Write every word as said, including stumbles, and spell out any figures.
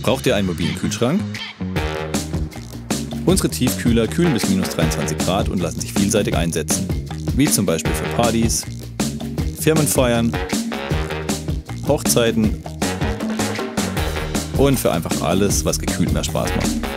Braucht ihr einen mobilen Kühlschrank? Unsere Tiefkühler kühlen bis minus dreiundzwanzig Grad und lassen sich vielseitig einsetzen, wie zum Beispiel für Partys, Firmenfeiern, Hochzeiten und für einfach alles, was gekühlt mehr Spaß macht.